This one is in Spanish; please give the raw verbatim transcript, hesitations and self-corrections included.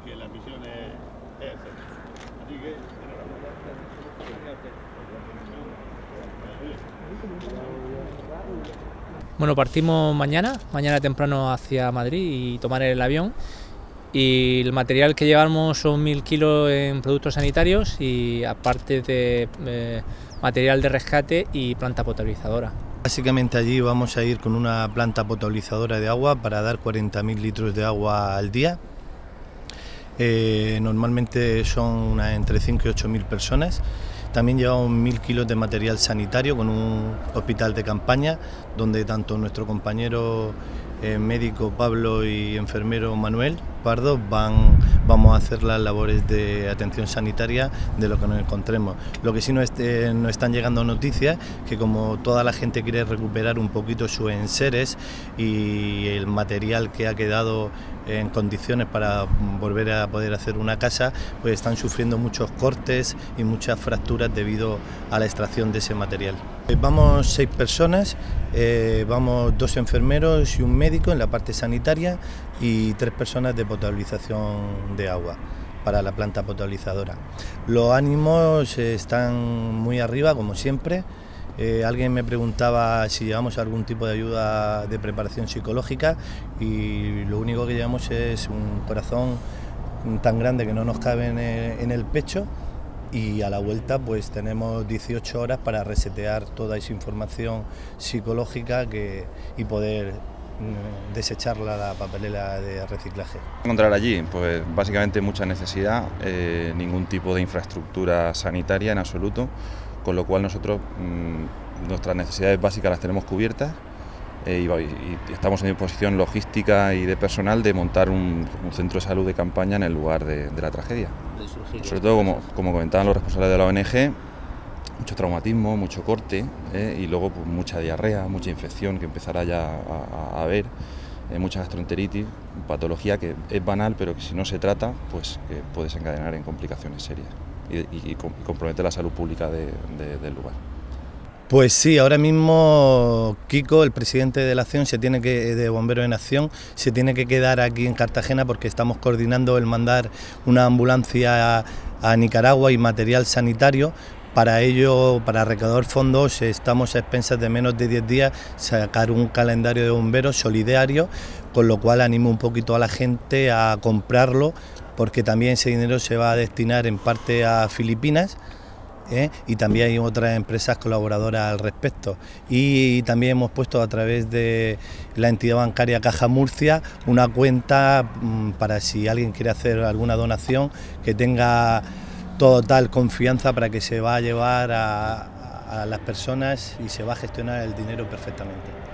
que la misión es, es hacer. Así que, bueno, partimos mañana, mañana temprano hacia Madrid y tomar el avión. Y el material que llevamos son mil kilos en productos sanitarios y aparte de eh, material de rescate y planta potabilizadora. Básicamente allí vamos a ir con una planta potabilizadora de agua para dar cuarenta mil litros de agua al día. Eh, normalmente son una, entre cinco y ocho mil personas. También llevamos mil kilos de material sanitario con un hospital de campaña donde tanto nuestro compañero eh, médico Pablo y enfermero Manuel Pardo van, vamos a hacer las labores de atención sanitaria de lo que nos encontremos. Lo que sí nos, este, nos están llegando noticias que como toda la gente quiere recuperar un poquito sus enseres y el material que ha quedado en condiciones para volver a poder hacer una casa, pues están sufriendo muchos cortes y muchas fracturas debido a la extracción de ese material. Vamos seis personas, eh, vamos dos enfermeros y un médico en la parte sanitaria y tres personas de potabilización de agua para la planta potabilizadora. Los ánimos están muy arriba, como siempre. Eh, alguien me preguntaba si llevamos algún tipo de ayuda de preparación psicológica y lo único que llevamos es un corazón tan grande que no nos cabe en el, en el pecho, y a la vuelta pues tenemos dieciocho horas para resetear toda esa información psicológica que, y poder mm, desecharla a la papelera de reciclaje. Encontrar allí pues básicamente mucha necesidad, eh, ningún tipo de infraestructura sanitaria en absoluto, con lo cual nosotros mmm, nuestras necesidades básicas las tenemos cubiertas eh, y, y estamos en disposición logística y de personal de montar un, un centro de salud de campaña en el lugar de, de la tragedia. Sobre todo, como, como comentaban los responsables de la O N G, mucho traumatismo, mucho corte eh, y luego pues, mucha diarrea, mucha infección que empezará ya a, a haber, eh, mucha gastroenteritis, patología que es banal pero que si no se trata pues que puede desencadenar en complicaciones serias y, y, y comprometer la salud pública de, de, del lugar. Pues sí, ahora mismo Kiko, el presidente de la acción, se tiene que, de Bomberos en Acción, se tiene que quedar aquí en Cartagena porque estamos coordinando el mandar una ambulancia a, a Nicaragua y material sanitario. Para ello, para recaudar fondos, estamos a expensas de menos de diez días sacar un calendario de bomberos solidario, con lo cual animo un poquito a la gente a comprarlo, porque también ese dinero se va a destinar en parte a Filipinas. ¿Eh? Y también hay otras empresas colaboradoras al respecto, y también hemos puesto a través de la entidad bancaria Caja Murcia una cuenta mmm, para si alguien quiere hacer alguna donación que tenga total confianza para que se va a llevar a, a las personas y se va a gestionar el dinero perfectamente.